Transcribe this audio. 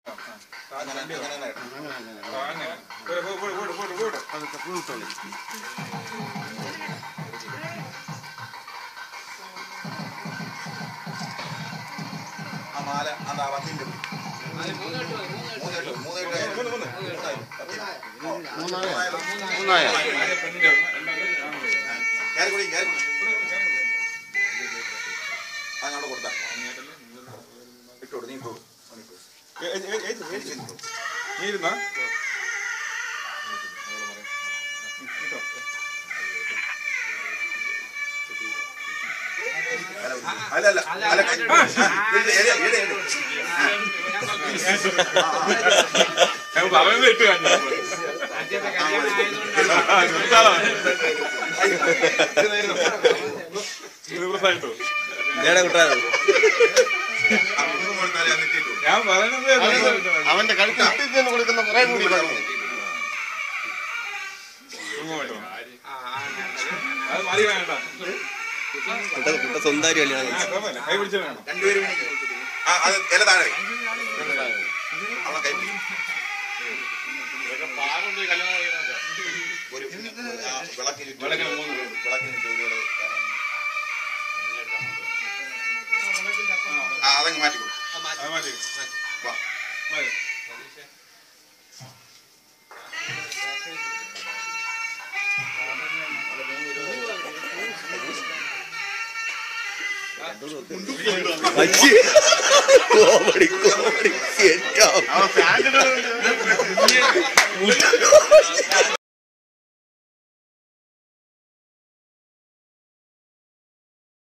അങ്ങോട്ട് കൊടുത്താ ഇട്ടോട് നീ പോകും നീരുന്നാ അല്ല അല്ല അല്ല അവന്റെ കഴുത്തിൽ കൊടുക്കുന്ന കുറെ കൂടി സ്വന്തം കൈ പിടിച്ച രണ്ടുപേരും ഇല താഴെ അവളെ കൈ വിളക്കിന് ജോലികൾ അതങ്ങ് മാറ്റി വാ കോമഡി കോമഡി